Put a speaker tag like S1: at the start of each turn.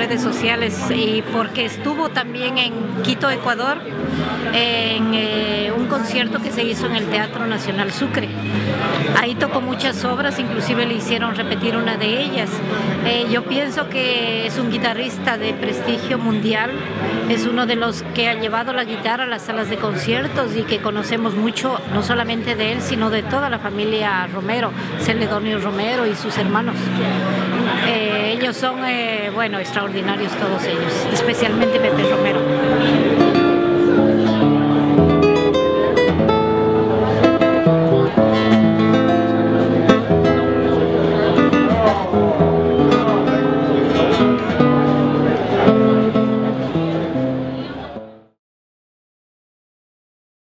S1: redes sociales y porque estuvo también en Quito, Ecuador, en un concierto que se hizo en el Teatro Nacional Sucre. Ahí tocó muchas obras, inclusive le hicieron repetir una de ellas. Yo pienso que es un guitarrista de prestigio mundial, es uno de los que ha llevado la guitarra a las salas de conciertos y que conocemos mucho, no solamente de él, sino de toda la familia Romero, Celedonio Romero y sus hermanos. Ellos son, bueno, extraordinarios todos ellos, especialmente Pepe Romero.